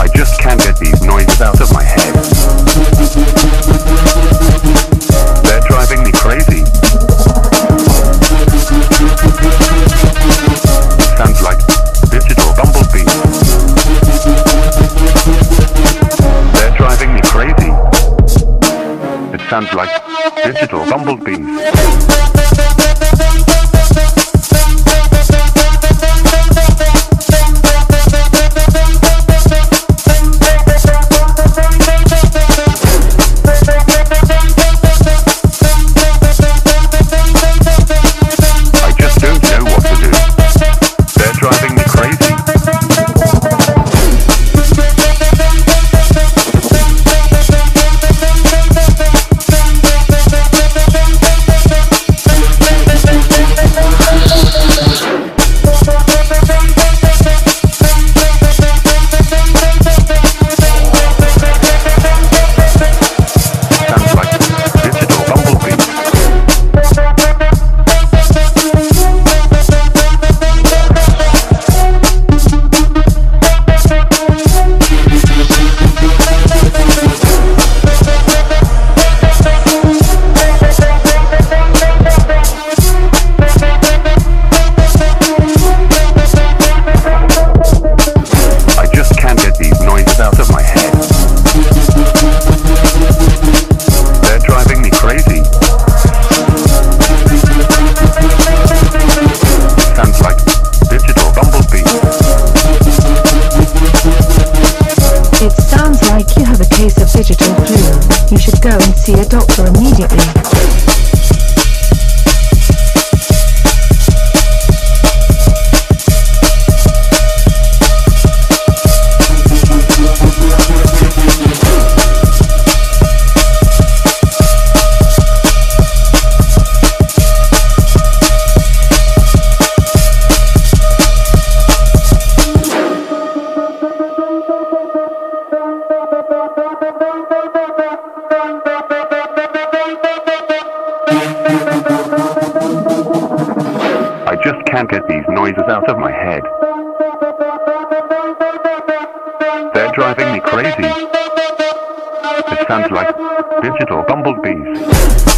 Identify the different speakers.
Speaker 1: I just can't get these noises out of my head. They're driving me crazy. Sounds like digital bumblebees. They're driving me crazy. It sounds like digital bumblebees.
Speaker 2: Digital flu. You should go and see a doctor immediately.
Speaker 1: I just can't get these noises out of my head. They're driving me crazy. It sounds like digital bumblebees.